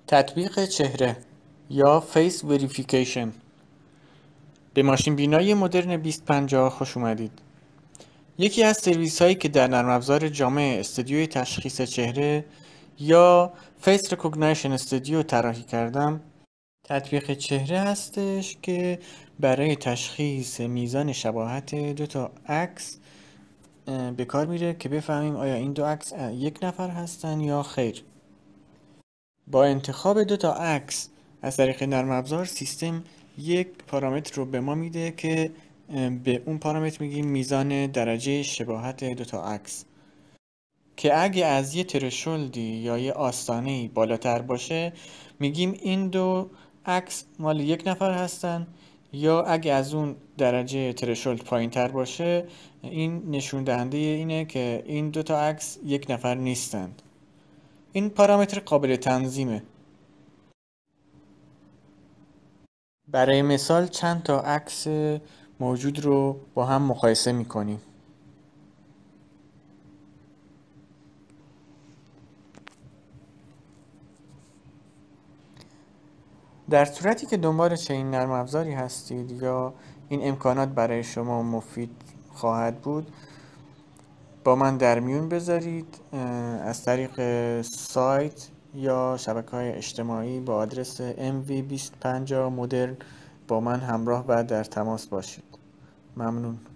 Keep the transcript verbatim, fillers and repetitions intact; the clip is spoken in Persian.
تطبیق چهره یا فیس وریفیکیشن. به ماشین بینایی مدرن بیست پنجاه خوش اومدید. یکی از سرویس هایی که در نرم افزار جامع استودیوی تشخیص چهره یا فیس ریکگنیشن استودیو طراحی کردم تطبیق چهره هستش که برای تشخیص میزان شباهت دو تا عکس به کار میره که بفهمیم آیا این دو عکس یک نفر هستن یا خیر. با انتخاب دو تا عکس از طریق نرم افزار سیستم یک پارامتر رو به ما میده که به اون پارامتر میگیم میزان درجه شباهت دو تا عکس، که اگه از یه ترشولدی یا یه آستانه‌ای بالاتر باشه میگیم این دو عکس مال یک نفر هستن، یا اگه از اون درجه ترشولد پایین تر باشه این نشون دهنده اینه که این دو تا عکس یک نفر نیستند. این پارامتر قابل تنظیمه. برای مثال چند تا عکس موجود رو با هم مقایسه میکنیم. در صورتی که دنبال چنین نرم افزاری هستید یا این امکانات برای شما مفید خواهد بود، با من در میون بذارید. از طریق سایت یا شبکه‌های اجتماعی با آدرس ام وی بیست پنجاه مدرن با من همراه و در تماس باشید. ممنون.